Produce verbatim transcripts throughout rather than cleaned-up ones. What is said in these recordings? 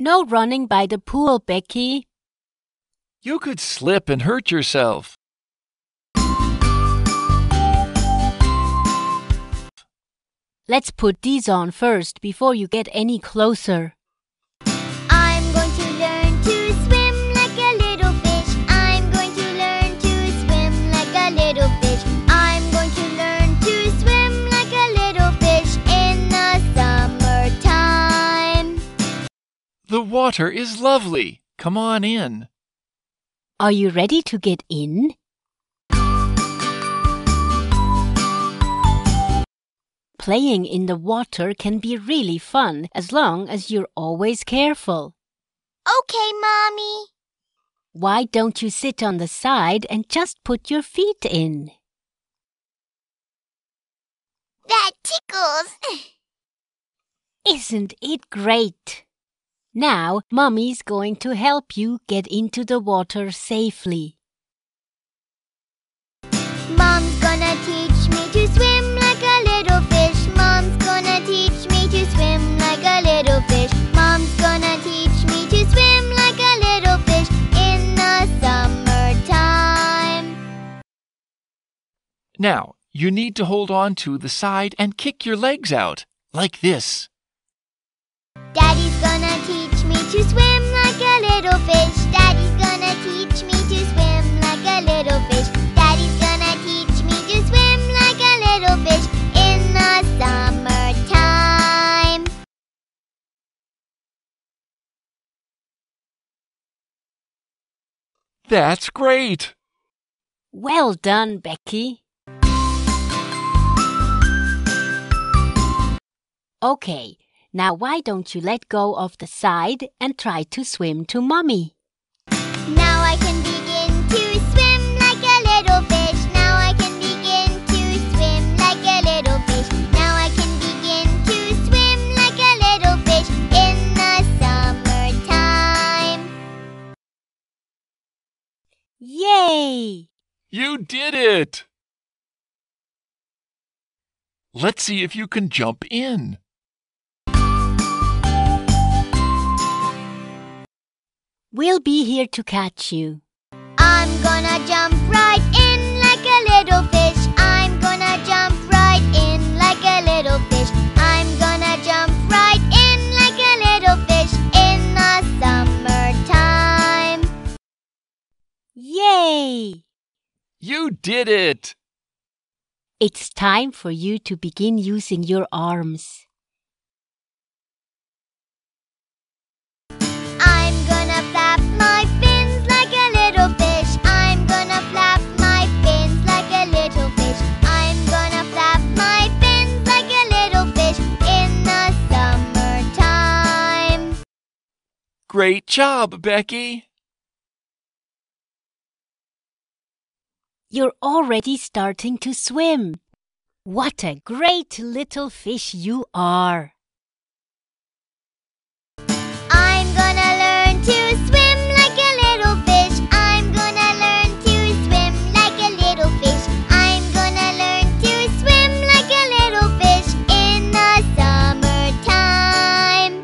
No running by the pool, Becky. You could slip and hurt yourself. Let's put these on first before you get any closer. I'm going to learn to swim like a little fish. I'm going to learn to swim like a little fish. I'm going to learn to swim like a little fish in the summertime. The water is lovely. Come on in. Are you ready to get in? Playing in the water can be really fun as long as you're always careful. Okay, Mommy. Why don't you sit on the side and just put your feet in? That tickles. Isn't it great? Now, Mommy's going to help you get into the water safely. Mom's gonna teach me to swim like a little fish. Mom's gonna teach me to swim like a little fish. Mom's gonna teach me to swim like a little fish in the summertime. Now, you need to hold on to the side and kick your legs out, like this. Daddy's gonna teach me to swim like a little fish. Daddy's gonna teach me to swim like a little fish. Daddy's gonna teach me to swim like a little fish in the summertime. That's great! Well done, Becky. Okay, now why don't you let go of the side and try to swim to Mommy? Now I can begin to swim like a little fish. Now I can begin to swim like a little fish. Now I can begin to swim like a little fish in the summertime. Yay! You did it! Let's see if you can jump in. We'll be here to catch you. I'm gonna jump right in like a little fish. I'm gonna jump right in like a little fish. I'm gonna jump right in like a little fish in the summertime. Yay! You did it! It's time for you to begin using your arms. I'm gonna flap my fins like a little fish. I'm gonna flap my fins like a little fish. I'm gonna flap my fins like a little fish in the summertime. Great job, Becky! You're already starting to swim. What a great little fish you are! I'm gonna learn to swim like a little fish. I'm gonna learn to swim like a little fish. I'm gonna learn to swim like a little fish in the summertime.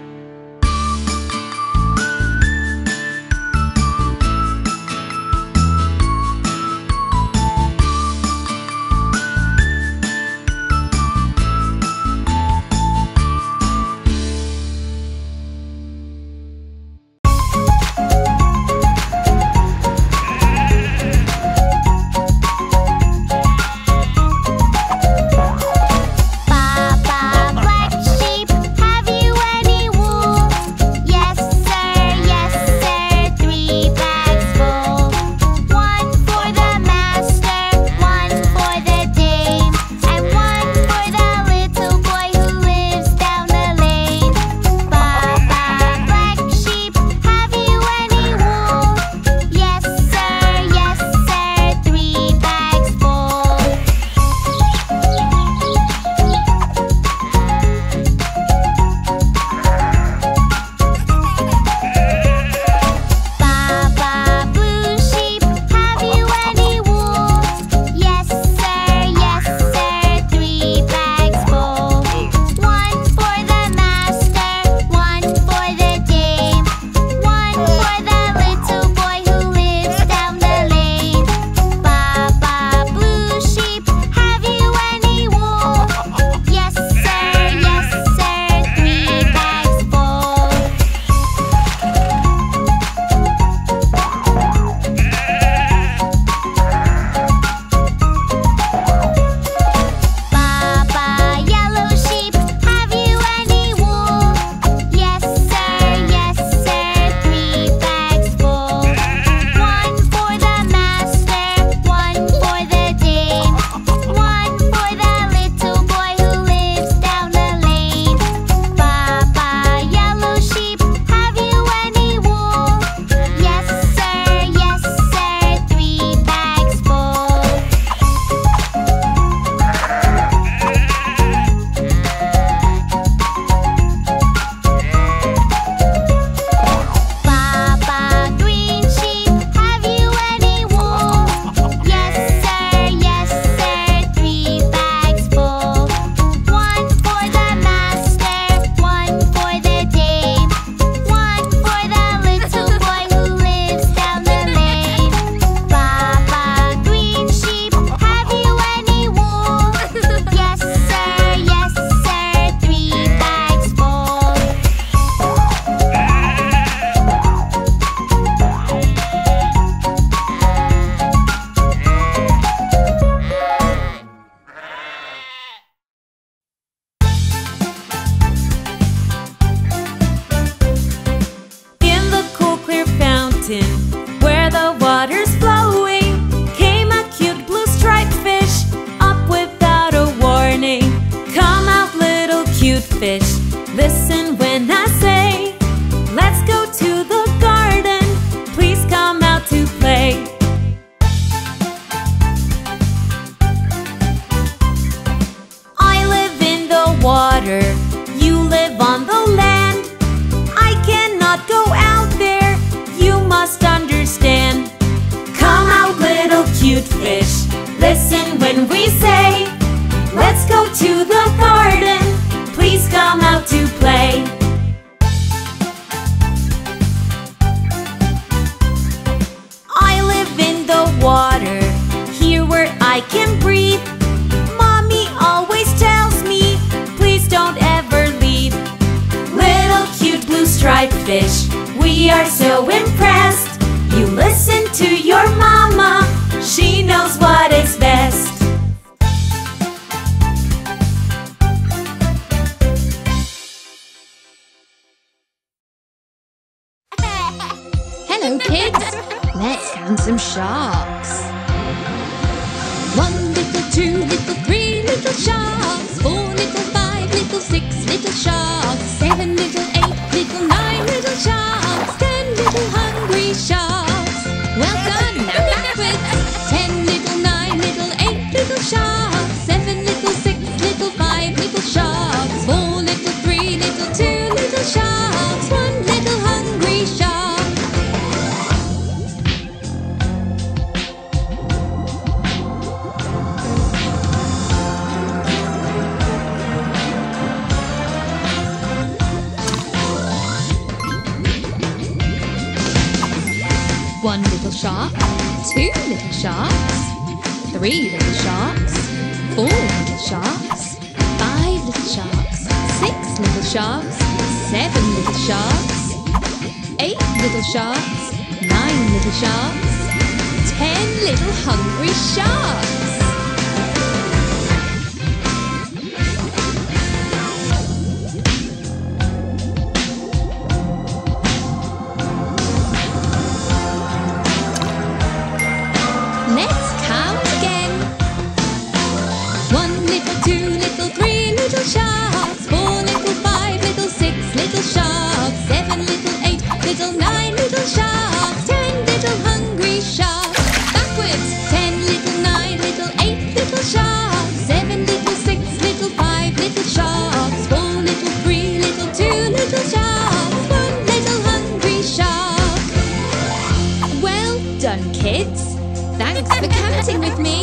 fish. We are so impressed. You listen to your mama. She knows what is best. Hello, kids. Let's count some sharks. One little, two little, three little sharks. Four little, five little, six little sharks. Seven little, eight little, nine little sharks. Ten little hungry sharks. Well done, now backwards. Ten little, nine little, eight little sharks. Seven little, six little, five little sharks. Four little, three little, two little sharks. One little hungry shark. One little shark, two little sharks, three little sharks, four little sharks, five little sharks, six little sharks, seven little sharks, eight little sharks, nine little sharks, ten little hungry sharks. Let's count again. One little, two little, three little sharks. Four little, five little, six little sharks. Seven little, eight little, nine little sharks. Ten little hungry sharks. Backwards. Ten little, nine little, eight little sharks. Seven little, six little, five little sharks. Four little, three little, two little sharks. One little hungry shark. Well done, kids. Thanks for counting with me.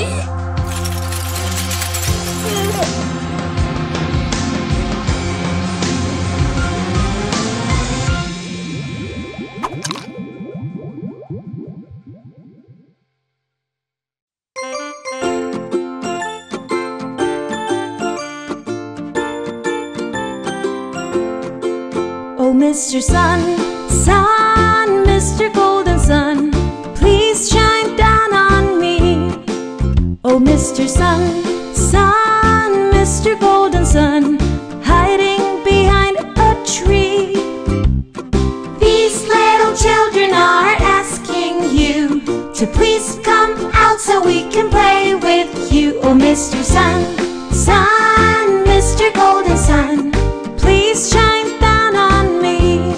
Oh, Mister Sun, Sun, Mister Golden Sun, please shine down on me. Oh, Mister Sun, Sun, Mister Golden Sun, hiding behind a tree. These little children are asking you to please come out so we can play with you. Oh, Mister Sun, Sun, Mister Golden Sun, please shine down on me.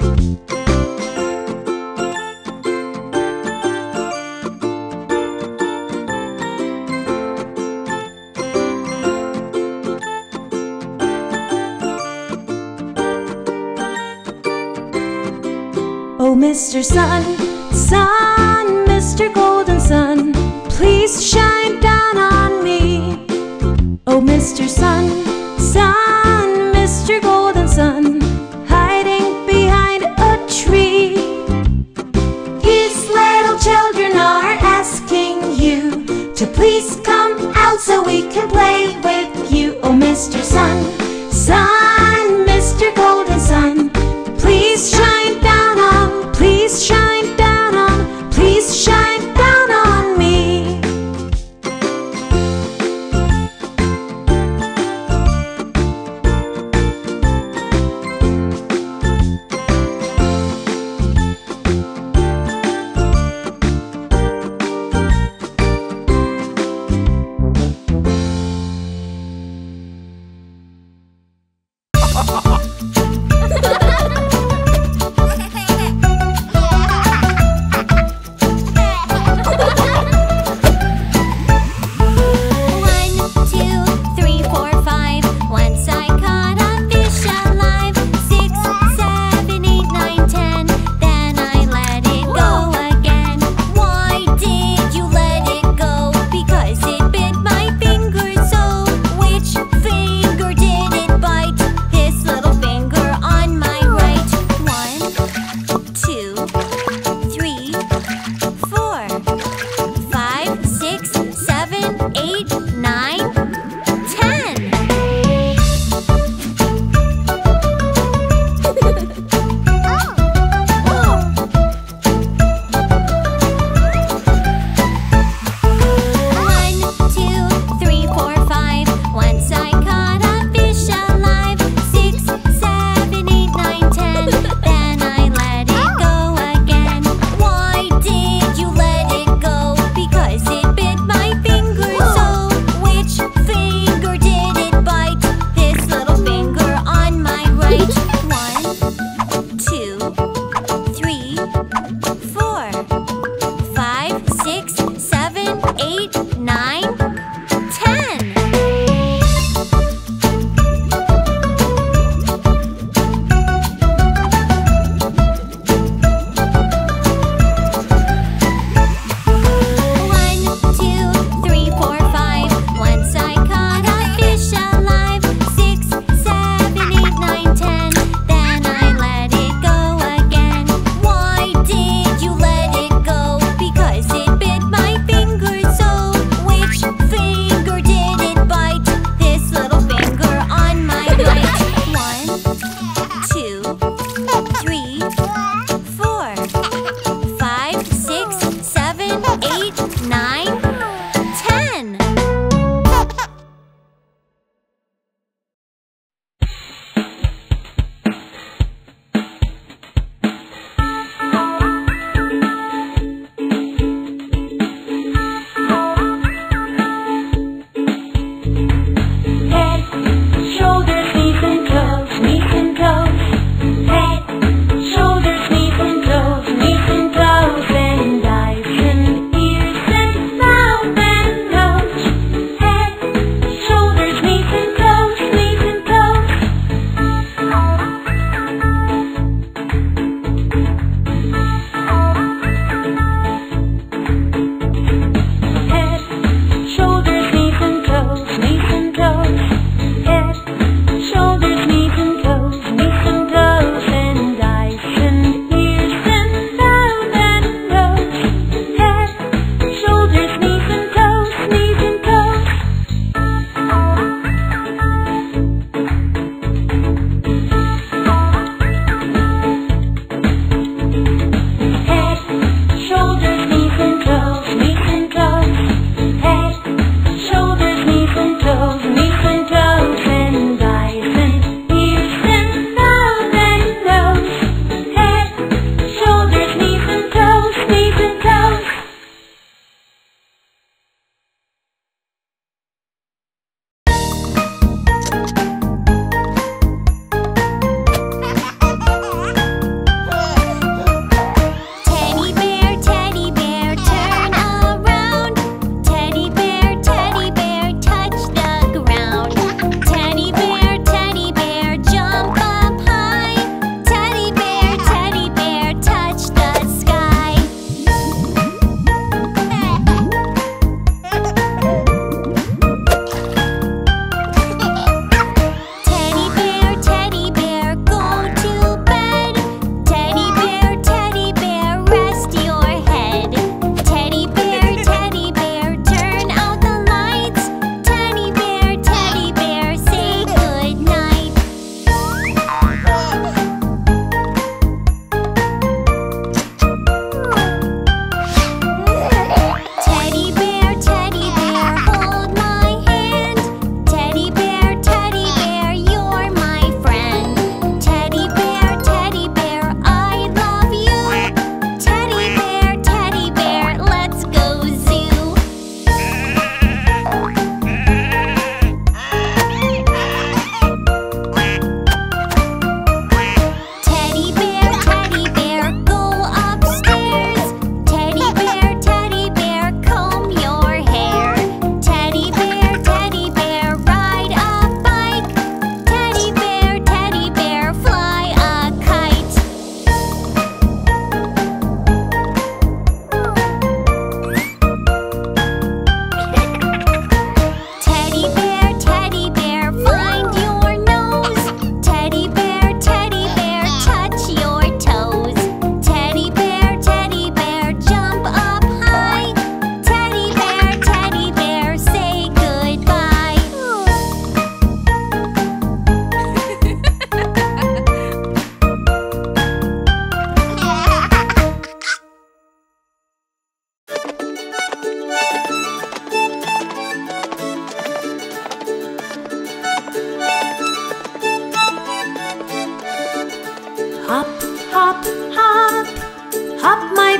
Oh, Mister Sun, Sun, Mister Golden Sun, please shine down on me. Oh, Mister Sun, Sun, Mister Golden Sun, hiding behind a tree. These little children are asking you to please come out so we can play with you. Oh, Mister Sun, Sun, Mister Golden Sun, please shine down on, please shine down on, please shine down on me.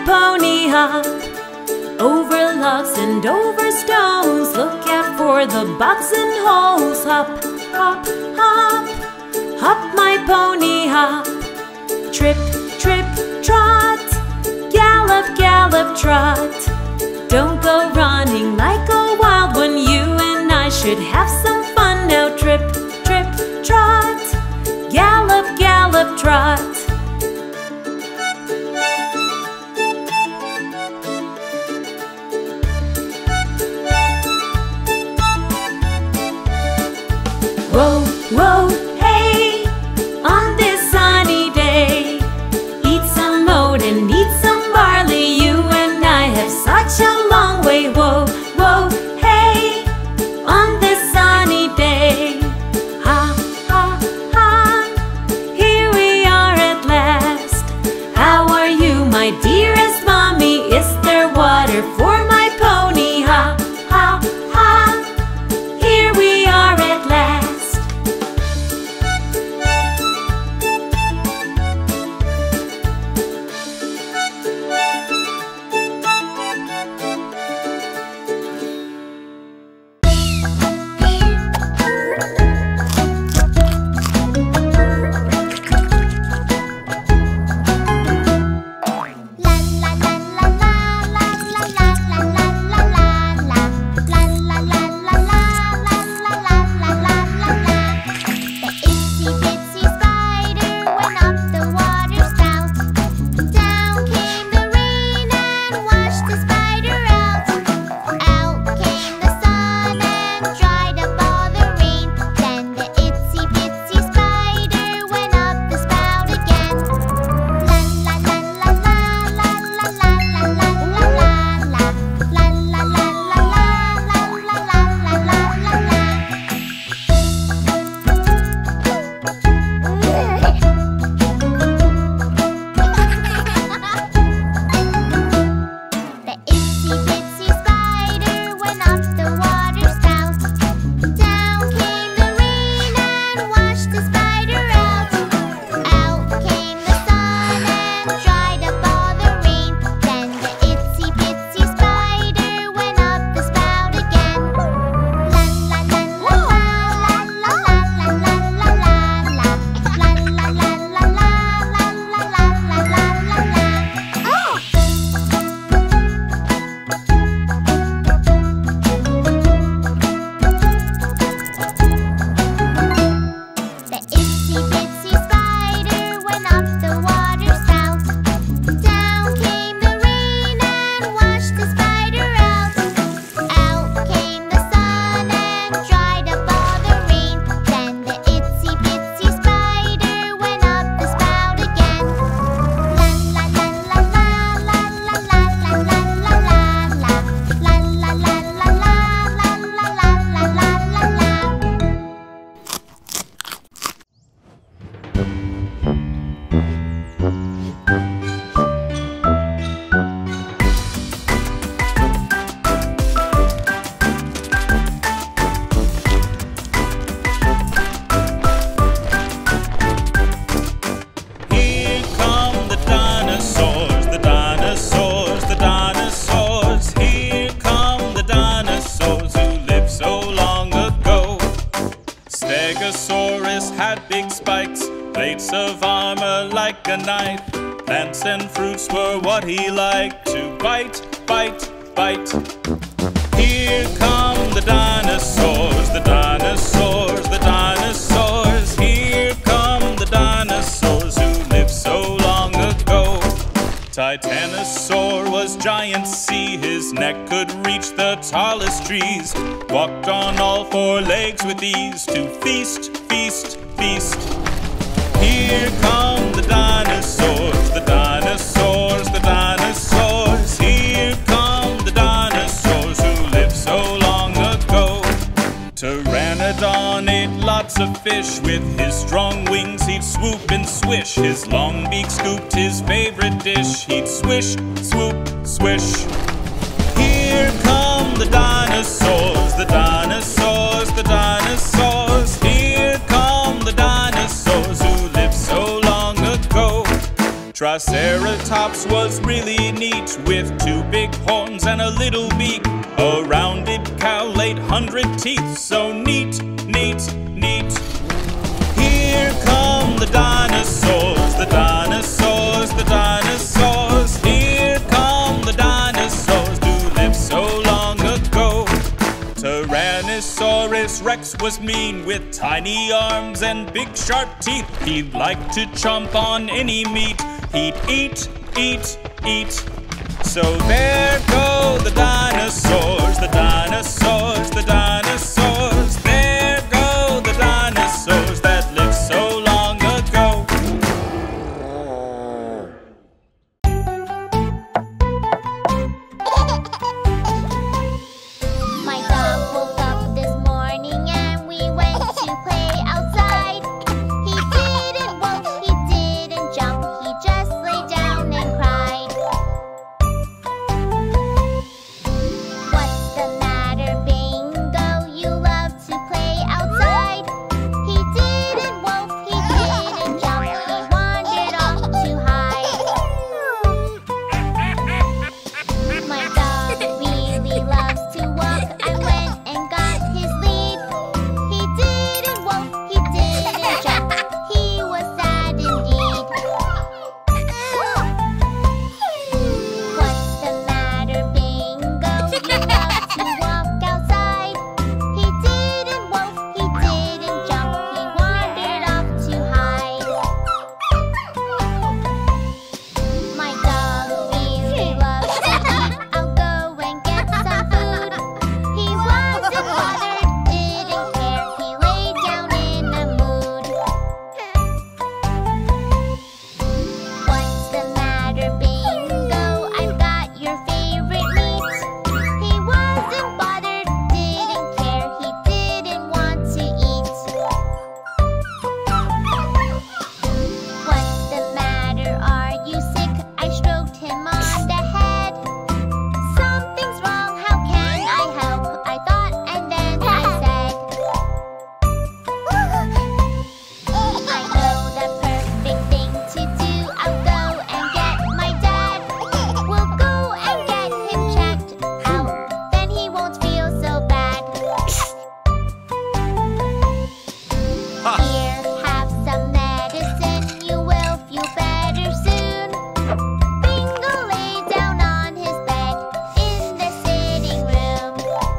pony hop over logs and over stones. Look out for the bugs and holes. Hop, hop, hop, hop my pony hop. Trip, trip, trot, gallop, gallop, trot. Don't go running like a wild one. You and I should have some fun now. Trip, trip, trot, gallop, gallop, trot. Whoa, whoa, hey, on this sunny day, eat some oat and eat some barley. You and I have such a long way. Whoa, whoa, hey, on this sunny day. Ha, ha, ha, here we are at last. How are you, my dearest mommy? Is there water for my pony? Ha, ha, ha, here we are at last. Stegosaurus had big spikes, plates of armor like a knife. Plants and fruits were what he liked to bite, bite, bite. Here come the dinosaurs, the dinosaurs, the dinosaurs. Here come the dinosaurs who lived so long ago. Titanosaur was giant, see, his neck could reach the tallest trees. Walked on all four legs with ease to feast, feast, feast. Here come the dinosaurs, the dinosaurs, the dinosaurs. Here come the dinosaurs who lived so long ago. Pteranodon ate lots of fish. With his strong wings he'd swoop and swish. His long beak scooped his favorite dish. He'd swish, swoop, swish. Here come the dinosaurs, the dinosaurs, the dinosaurs. Here come the dinosaurs who lived so long ago. Triceratops was really neat, with two big horns and a little beak. A rounded cow, eight hundred teeth, so neat, neat, neat. Here come the dinosaurs, the dinosaurs, the dinosaurs. Here come the dinosaurs who lived so long ago. Tyrannosaurus Rex was mean, with tiny arms and big sharp teeth. He'd like to chomp on any meat. He'd eat, eat, eat. So there go the dinosaurs, the dinosaurs, the dinosaurs. There go the dinosaurs that lived so long ago. My dog woke up this morning and we went to play outside. He didn't walk, he didn't jump, he just lay down and cried. What's the matter, Bingo? You love to play outside. He didn't walk, he didn't jump, he wandered off to hide. My dog really loves to walk. I went and got his lead. He didn't walk, he didn't jump, he was sad indeed. What's the matter, Bingo? You love to walk outside. He didn't walk, he didn't jump, he wandered off to hide. My dog really loves to eat. I'll go and get some food. He wasn't bothered, didn't care, he lay down in a mood. What's the matter, Bingo? I've got your favorite meat. He wasn't bothered, didn't care, he didn't want to eat. What's the matter? Are you sick? I stroked him on the head. Something's wrong, how can I help? I thought and then I said, I know the perfect thing to do. I'll go and get my dad. We'll go and get him checked out, then he won't feel so bad. Here, have some medicine, you will feel better soon. Bingo lay down on his bed in the sitting room.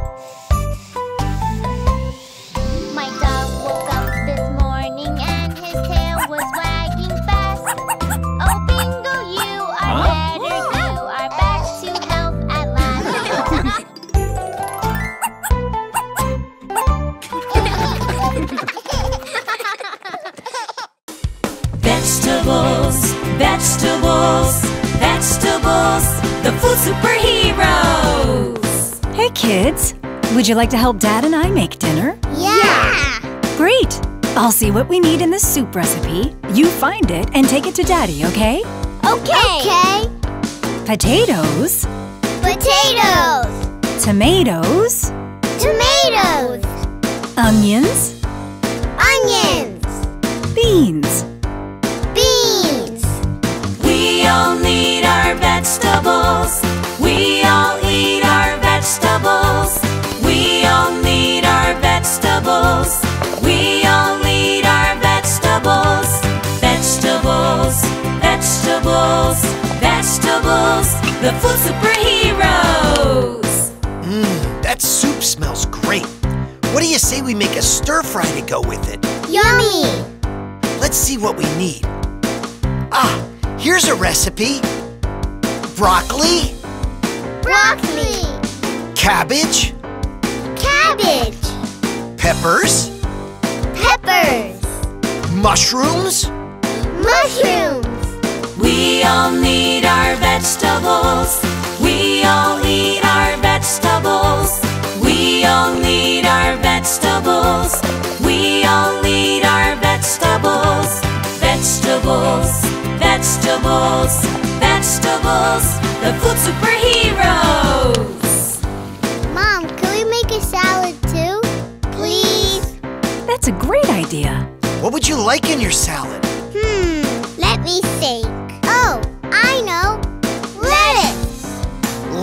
My dog woke up this morning and his tail was wagging fast. Oh, Bingo, you are better, you are back to health at last. Vegetables, vegetables, vegetables, the food superheroes! Hey kids, would you like to help Dad and I make dinner? Yeah! Great! I'll see what we need in the soup recipe. You find it and take it to Daddy, okay? Okay! Okay! Potatoes, Potatoes! tomatoes, Tomatoes! onions, Onions! beans. Beans! We all need our vegetables. We all eat our vegetables. We all need our vegetables. We all eat our vegetables. Vegetables, vegetables, vegetables, the food superheroes. Mmm, that soup smells great. What do you say we make a stir fry to go with it? Yummy! Let's see what we need. Ah, here's a recipe. Broccoli, Broccoli! cabbage, Cabbage! peppers, Peppers! mushrooms. Mushrooms! We all need our vegetables. We all eat our vegetables. We all need our vegetables. We all eat our vegetables. Vegetables, vegetables, vegetables, the food superheroes. Mom, can we make a salad too? Please? That's a great idea. What would you like in your salad? Hmm, let me think. Oh,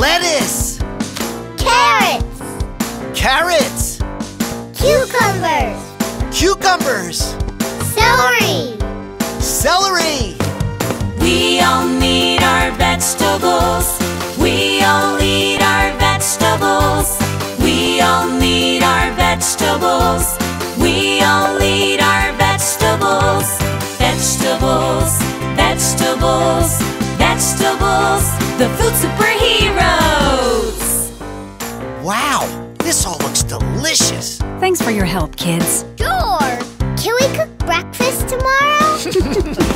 lettuce, carrots, carrots, cucumbers, cucumbers, celery. celery. We all need our vegetables. We all need our vegetables. We all need our vegetables. We all need our vegetables. Vegetables, vegetables, vegetables. The food superheroes. Wow, this all looks delicious. Thanks for your help, kids. Sure. Can we cook breakfast tomorrow?